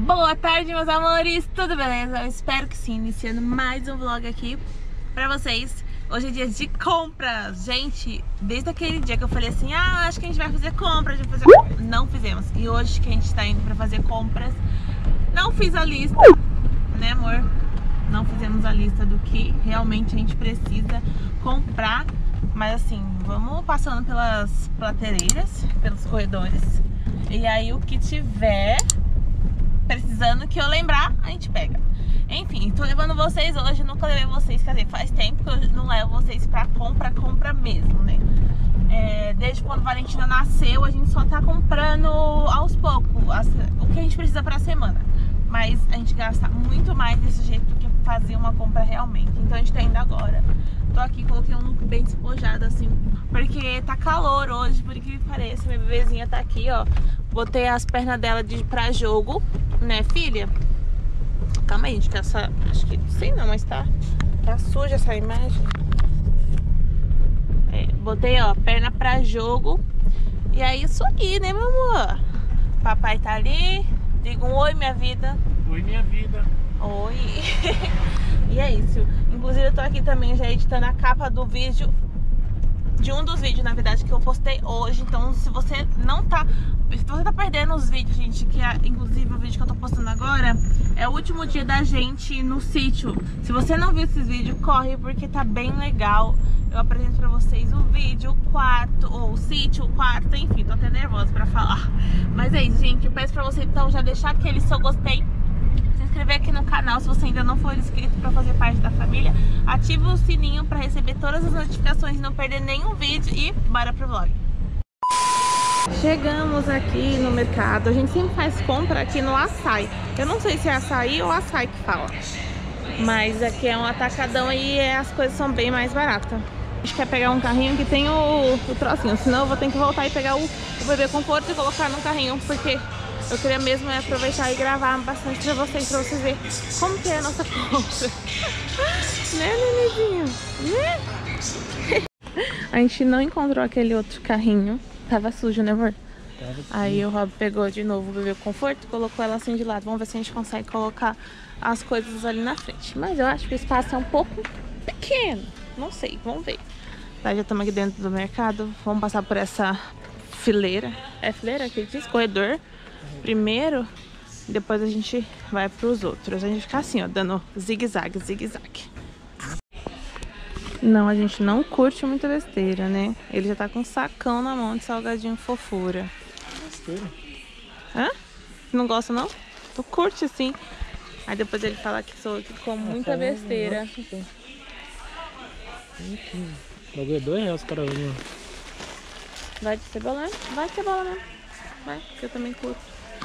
Boa tarde, meus amores, tudo beleza? Eu espero que sim, iniciando mais um vlog aqui pra vocês. Hoje é dia de compras. Gente, desde aquele dia que eu falei assim, acho que a gente vai fazer compras, não fizemos. E hoje que a gente tá indo pra fazer compras, não fiz a lista, né, amor? Não fizemos a lista do que realmente a gente precisa comprar. Mas assim, vamos passando pelas prateleiradas, pelos corredores. E aí o que tiver precisando que eu lembrar, a gente pega. Enfim, tô levando vocês hoje, nunca levei vocês, quer dizer, faz tempo que eu não levo vocês pra compra mesmo, né? Desde quando a Valentina nasceu, a gente só tá comprando aos poucos o que a gente precisa pra semana. Mas a gente gasta muito mais desse jeito do que fazer uma compra realmente. Então a gente tá indo agora. Tô aqui, coloquei um look bem despojado assim, porque tá calor hoje, por que pareça. Minha bebezinha tá aqui, ó. Botei as pernas dela pra jogo, né, filha? Calma aí, gente, que essa... Acho que... Sei não, mas tá suja essa imagem. Botei, ó, perna pra jogo. E aí, isso aí, né, meu amor? Papai tá ali. Diga um oi, minha vida. Oi, minha vida. Oi. E é isso. Inclusive, eu tô aqui também já editando a capa do vídeo. De um dos vídeos, na verdade, que eu postei hoje. Então, se você não tá... Se você tá perdendo os vídeos, gente, que inclusive o vídeo que eu tô postando agora é o último dia da gente no sítio. Se você não viu esses vídeos, corre, porque tá bem legal. Eu apresento pra vocês o vídeo, o quarto, ou o sítio, o quarto, enfim, tô até nervosa pra falar. Mas é isso, gente, eu peço pra você então já deixar aquele seu gostei, se inscrever aqui no canal se você ainda não for inscrito pra fazer parte da família. Ativa o sininho pra receber todas as notificações e não perder nenhum vídeo e bora pro vlog. Chegamos aqui no mercado. A gente sempre faz compra aqui no Açaí. Eu não sei se é Açaí ou Açaí que fala, mas aqui é um atacadão e as coisas são bem mais baratas. A gente quer pegar um carrinho que tem o trocinho, senão eu vou ter que voltar e pegar o bebê conforto e colocar no carrinho, porque eu queria mesmo aproveitar e gravar bastante pra vocês verem como que é a nossa compra. Né, nenenzinho? Né? A gente não encontrou aquele outro carrinho. Tava sujo, né, amor? Aí o Rob pegou de novo o bebê conforto e colocou ela assim de lado. Vamos ver se a gente consegue colocar as coisas ali na frente. Mas eu acho que o espaço é um pouco pequeno. Não sei, vamos ver. Tá, já estamos aqui dentro do mercado. Vamos passar por essa fileira. É fileira que diz? Corredor. Primeiro, depois a gente vai pros outros. A gente fica assim, ó, dando zigue-zague, zigue-zague. Não, a gente não curte muita besteira, né? Ele já tá com um sacão na mão de salgadinho fofura. Besteira? Hã? Não gosta, não? Tu curte, sim. Aí depois ele fala que sou que como muita besteira. Bagulho é R$2 os caras usam. Vai de cebola mesmo? Vai de cebola mesmo. Vai, que eu também curto.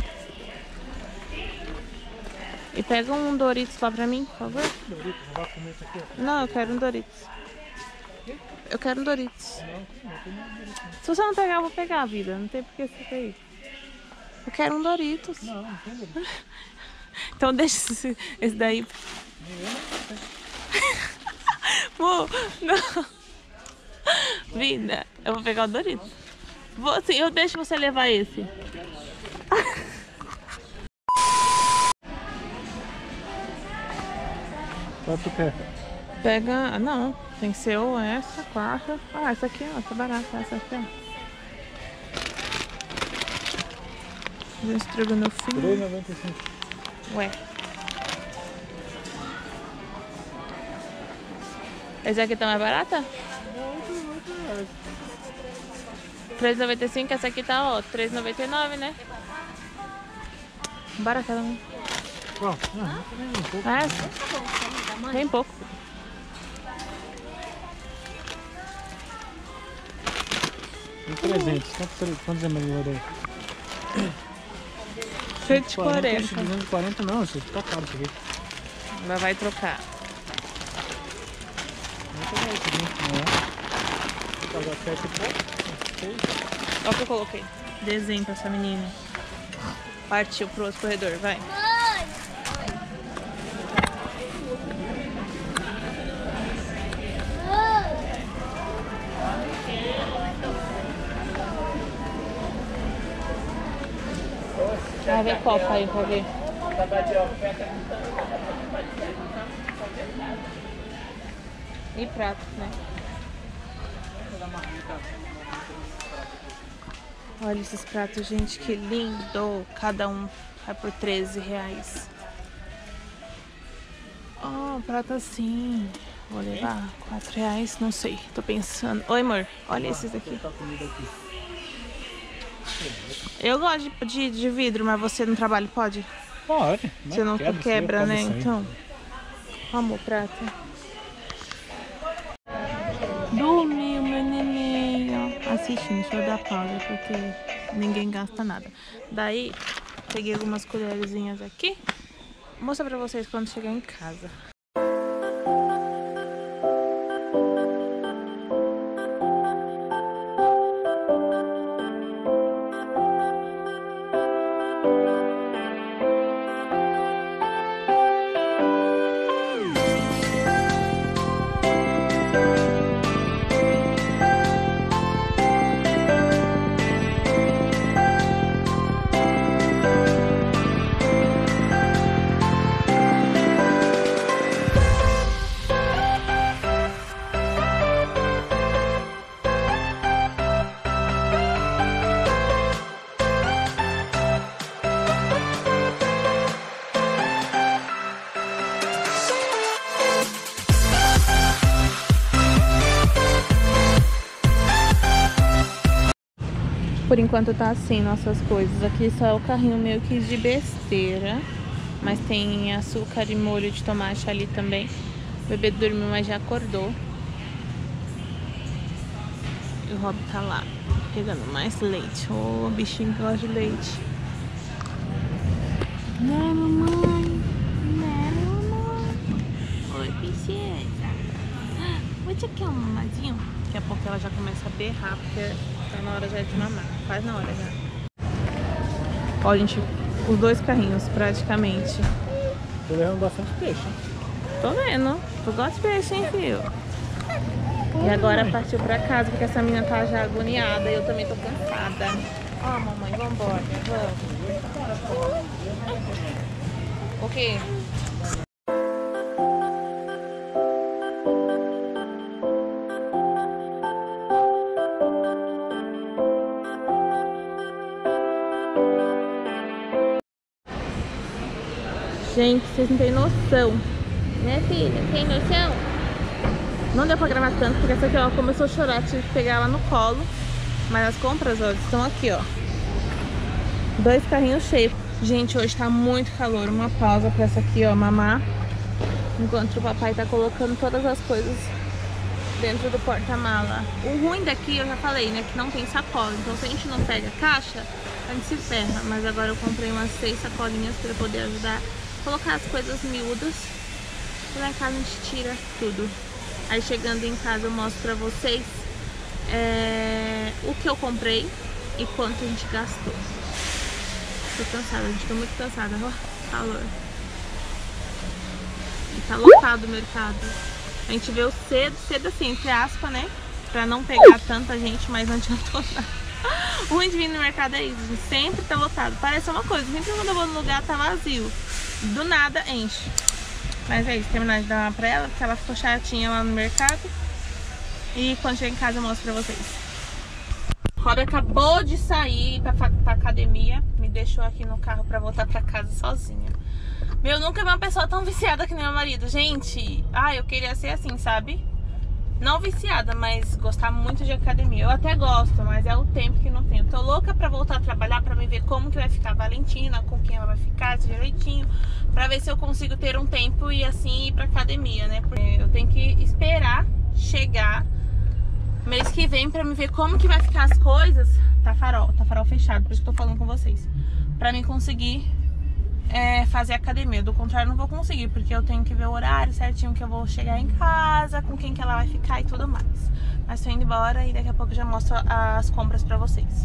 E pega um Doritos lá pra mim, por favor. Doritos, não vai comer isso aqui, ó. Não, eu quero um Doritos. Eu quero um Doritos. Se você não pegar, eu vou pegar, vida. Não tem por que você ter isso. Eu quero um Doritos. Não tem Doritos. Então deixa esse daí. Amor, não. Vida, eu vou pegar o Doritos. Sim, eu deixo você levar esse. Qual tu quer? Pega... Não, tem que ser ou essa, quarta. Ah, essa aqui, ó, tá barata. Essa aqui, ó. Já estragou no fim. R$3,95. Ué. Essa aqui tá mais barata? R$3,95, essa aqui tá, ó, R$3,99, né? Barata, não. Qual? Não, tem um pouco. Essa? Bem pouco. Tem 300. Quantos ml vai dar? 140. 240 não, isso tá caro isso aqui. Vai trocar. Vou pegar esse aqui. Vou pagar 7 e pouco. Olha o que eu coloquei. Desenho pra essa menina. Partiu pro outro corredor, vai. Vai ver qual, pai, pra ver. E prato, né? Olha esses pratos, gente, que lindo! Cada um vai por R$13. Oh, prato assim. Vou levar R$4, não sei, tô pensando. Oi, amor, olha esses aqui. Eu gosto de vidro, mas você no trabalho pode? Pode. Você não quebra, né? Então. Amor, prato. Dormiu, meu neném, ó. Assistindo, deixa eu dar pausa, porque ninguém gasta nada. Daí, peguei algumas colherzinhas aqui. Vou mostrar pra vocês quando chegar em casa. Por enquanto tá assim nossas coisas. Aqui só é o carrinho meio que de besteira. Mas tem açúcar e molho de tomate ali também. O bebê dormiu, mas já acordou. E o Rob tá lá, pegando mais leite. Ô, bichinho que gosta de leite. Né, mamãe? Né, mamãe? Oi, princesa. Você quer um mamazinho? Daqui a pouco ela já começa a berrar, porque tá na hora já de mamar. Quase na hora já. Ó, gente, os dois carrinhos praticamente. Tô levando bastante peixe. Tô vendo. Tu gosta de peixe, hein, filho? E agora partiu pra casa, porque essa menina tá já agoniada e eu também tô cansada. Ó, mamãe, vambora. Vamos. O quê? Gente, vocês não têm noção. Né, filha? Tem noção? Não deu pra gravar tanto, porque essa aqui, ó, começou a chorar. Tive que pegar ela no colo. Mas as compras, ó, estão aqui, ó. 2 carrinhos cheios. Gente, hoje tá muito calor. Uma pausa pra essa aqui, ó, mamar. Enquanto o papai tá colocando todas as coisas dentro do porta-mala. O ruim daqui, eu já falei, né, que não tem sacola. Então, se a gente não pega a caixa, a gente se ferra. Mas agora eu comprei umas 6 sacolinhas pra poder ajudar a colocar as coisas miúdas. E lá em casa a gente tira tudo. Aí chegando em casa eu mostro pra vocês o que eu comprei e quanto a gente gastou. Tô cansada, gente, tô muito cansada. Ó, calor. E tá lotado o mercado. A gente veio cedo assim, entre aspas, né? Pra não pegar tanta gente, mas não adiantou nada. O ruim de vir no mercado é isso, gente. Sempre tá lotado. Parece uma coisa, sempre quando eu vou no lugar tá vazio. Do nada enche. Mas é isso, terminar de dar uma pra ela, porque ela ficou chatinha lá no mercado. E quando chegar em casa eu mostro pra vocês. O Rob acabou de sair pra academia. Me deixou aqui no carro pra voltar pra casa sozinha. Meu, nunca vi uma pessoa tão viciada que nem meu marido. Gente, eu queria ser assim, sabe? Não viciada, mas gostar muito de academia. Eu até gosto, mas é o tempo que não tenho. Tô louca pra voltar a trabalhar, pra me ver como que vai ficar a Valentina, com quem ela vai ficar direitinho, pra ver se eu consigo ter um tempo e assim ir pra academia, né? Porque eu tenho que esperar chegar mês que vem pra me ver como que vai ficar as coisas. Tá farol fechado, por isso que eu tô falando com vocês. Pra mim conseguir fazer academia. Do contrário, não vou conseguir, porque eu tenho que ver o horário certinho que eu vou chegar em casa, com quem que ela vai ficar e tudo mais. Mas tô indo embora e daqui a pouco eu já mostro as compras pra vocês.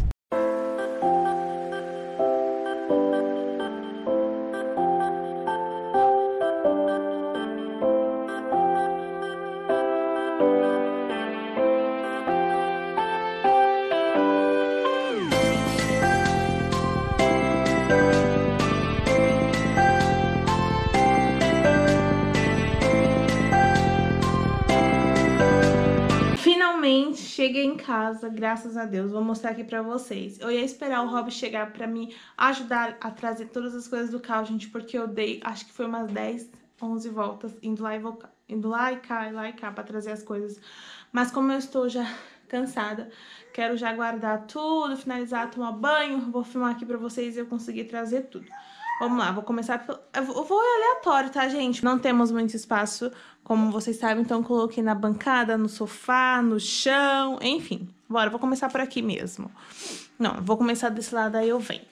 Cheguei em casa, graças a Deus, vou mostrar aqui pra vocês. Eu ia esperar o Rob chegar pra me ajudar a trazer todas as coisas do carro, gente, porque eu dei, acho que foi umas 10, 11 voltas, indo lá e cá pra trazer as coisas. Mas como eu estou já cansada, quero já guardar tudo, finalizar, tomar banho, vou filmar aqui pra vocês e eu conseguir trazer tudo. Vamos lá, vou começar pelo... Eu vou aleatório, tá, gente? Não temos muito espaço, como vocês sabem, então coloquei na bancada, no sofá, no chão, enfim. Bora, vou começar por aqui mesmo. Não, vou começar desse lado, aí eu venho.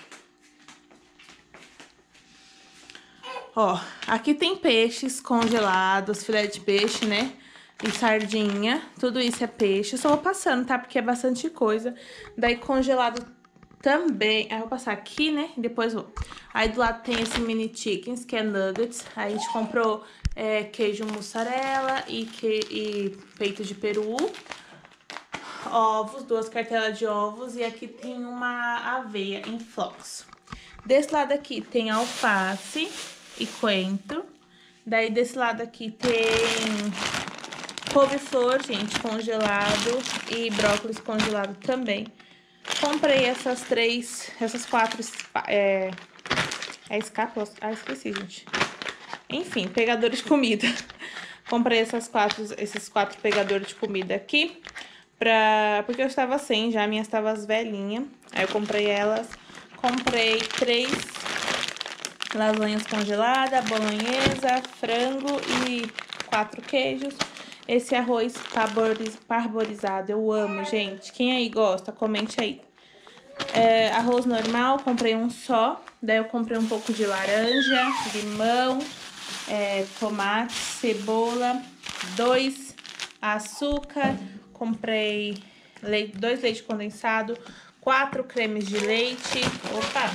Ó, aqui tem peixes congelados, filé de peixe, né? E sardinha, tudo isso é peixe. Eu só vou passando, tá? Porque é bastante coisa. Daí congelado também. Aí eu vou passar aqui, né? E depois vou. Aí do lado tem esse mini chickens, que é nuggets. Aí a gente comprou queijo mussarela e peito de peru. Ovos, 2 cartelas de ovos. E aqui tem uma aveia em flocos. Desse lado aqui tem alface e coentro. Daí desse lado aqui tem couve-flor, gente, congelado e brócolis congelado também. Comprei essas 4 escápulas? Ah, esqueci, gente. Enfim, pegadores de comida. Comprei esses 4 pegadores de comida aqui, porque eu estava sem já, minhas estavam velhinhas. Aí eu comprei elas. Comprei 3 lasanhas congeladas, bolonhesa, frango e 4 queijos. Esse arroz parborizado, eu amo, gente. Quem aí gosta, comente aí. Arroz normal, comprei um só. Daí eu comprei um pouco de laranja, limão, tomate, cebola, 2 açúcar. Comprei 2 leite condensado, 4 cremes de leite. Opa!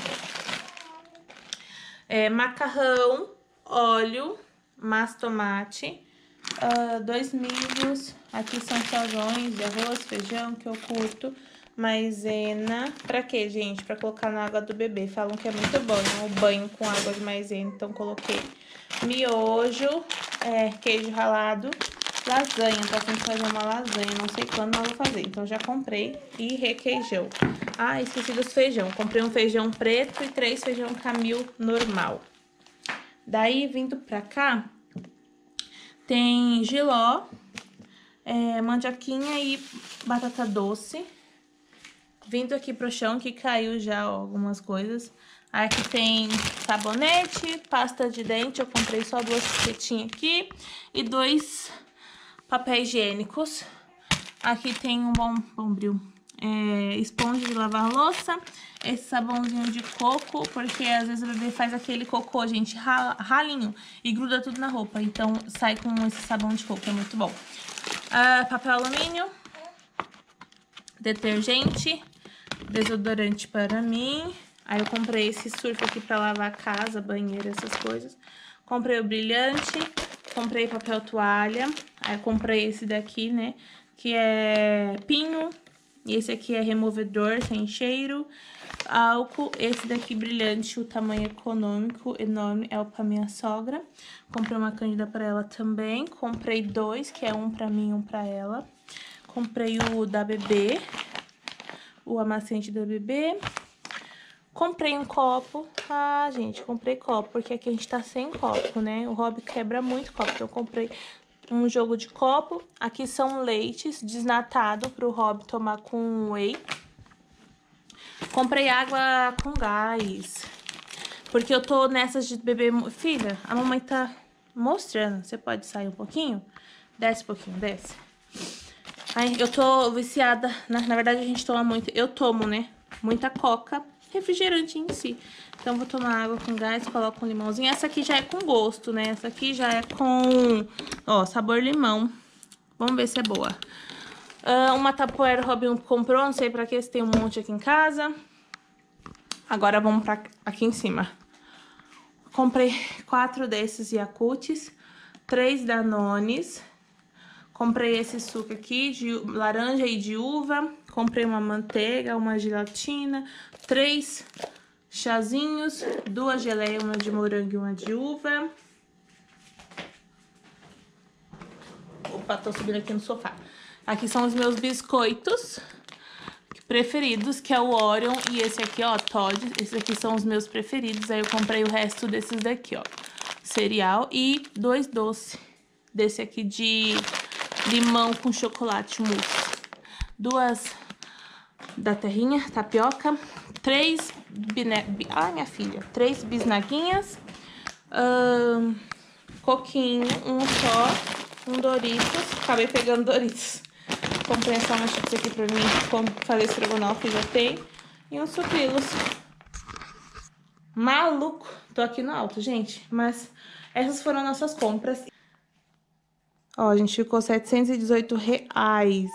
Macarrão, óleo, massa tomate. 2 milhos, aqui são sazões de arroz, feijão, que eu curto, maisena, pra quê, gente? Pra colocar na água do bebê, falam que é muito bom, né? O banho com água de maisena, então coloquei miojo, queijo ralado, lasanha, tô tentando fazer uma lasanha, não sei quando, mas vou fazer, então já comprei e requeijão. Ah, esqueci dos feijão, comprei um feijão preto e 3 feijão camil normal. Daí, vindo pra cá, tem jiló, mandioquinha e batata doce. Vindo aqui pro chão, que caiu já ó, algumas coisas. Aqui tem sabonete, pasta de dente. Eu comprei só 2 pipetinhas aqui. E 2 papéis higiênicos. Aqui tem um bombril. Esponja de lavar louça. Esse sabãozinho de coco, porque às vezes o bebê faz aquele cocô, gente, ralinho, e gruda tudo na roupa. Então sai com esse sabão de coco, é muito bom. Papel alumínio, detergente, desodorante para mim. Aí eu comprei esse surf aqui pra lavar a casa, banheiro, essas coisas. Comprei o brilhante, comprei papel toalha. Aí eu comprei esse daqui, né, que é pinho. E esse aqui é removedor sem cheiro. Álcool, esse daqui brilhante, o tamanho econômico, enorme, é o pra minha sogra. Comprei uma cândida pra ela também. Comprei 2, que é um pra mim e um pra ela. Comprei o da bebê, o amaciante da bebê. Comprei um copo. Ah, gente, comprei copo, porque aqui a gente tá sem copo, né? O Rob quebra muito copo, então eu comprei um jogo de copo. Aqui são leites desnatado pro Rob tomar com whey. Comprei água com gás, porque eu tô nessas de beber... Filha, a mamãe tá mostrando. Você pode sair um pouquinho? Desce um pouquinho, desce. Ai, eu tô viciada. Na verdade, a gente toma muito... Eu tomo, né? Muita coca, refrigerante em si. Então, vou tomar água com gás, coloco um limãozinho. Essa aqui já é com gosto, né? Essa aqui já é com, ó, sabor limão. Vamos ver se é boa. Uma tapoeira o Robin comprou, não sei pra que, se tem um monte aqui em casa. Agora vamos pra aqui em cima. Comprei 4 desses Yakults, 3 Danones. Comprei esse suco aqui de laranja e de uva. Comprei uma manteiga, uma gelatina, 3 chazinhos, 2 geleias, uma de morango e uma de uva. Opa, tô subindo aqui no sofá. Aqui são os meus biscoitos preferidos, que é o Orion e esse aqui, ó, Toddy. Esses aqui são os meus preferidos. Aí eu comprei o resto desses daqui, ó. Cereal e 2 doces. Desse aqui de limão com chocolate mousse. 2 da terrinha, tapioca. 3 minha filha. 3 bisnaguinhas. Coquinho, um só. Um Doritos. Acabei pegando Doritos. Comprei essa uma chips aqui pra mim, como fazer estrogonofe, já tem. E uns sucrilhos. Maluco. Tô aqui no alto, gente. Mas essas foram nossas compras. Ó, a gente ficou R$718.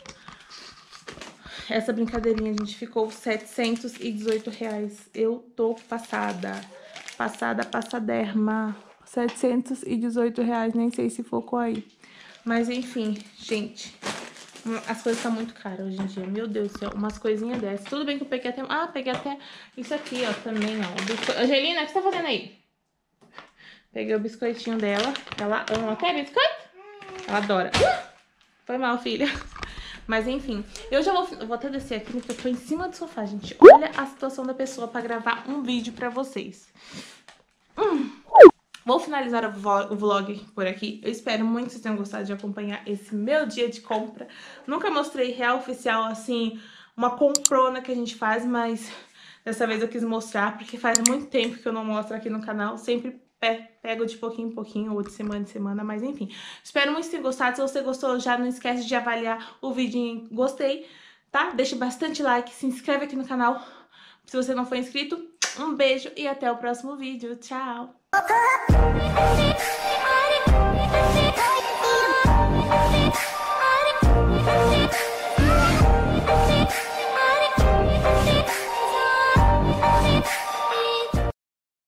Essa brincadeirinha, a gente ficou R$718. Eu tô passada. Passaderma. R$718, nem sei se focou aí. Mas enfim, gente... As coisas estão muito caras hoje em dia. Meu Deus do céu, umas coisinhas dessas. Tudo bem que eu peguei até... Ah, peguei até isso aqui, ó, também, ó. Angelina, o que você tá fazendo aí? Peguei o biscoitinho dela. Ela ama até biscoito. Ela adora. Foi mal, filha. Mas enfim, eu já vou até descer aqui, porque eu tô em cima do sofá, gente. Olha a situação da pessoa pra gravar um vídeo pra vocês. Vou finalizar o vlog por aqui. Eu espero muito que vocês tenham gostado de acompanhar esse meu dia de compra. Nunca mostrei real oficial, assim, uma comprona que a gente faz, mas dessa vez eu quis mostrar, porque faz muito tempo que eu não mostro aqui no canal. Sempre pego de pouquinho em pouquinho, ou de semana em semana, mas enfim. Espero muito que vocês tenham gostado. Se você gostou, já não esquece de avaliar o vídeo em gostei, tá? Deixa bastante like, se inscreve aqui no canal se você não for inscrito. Um beijo e até o próximo vídeo. Tchau!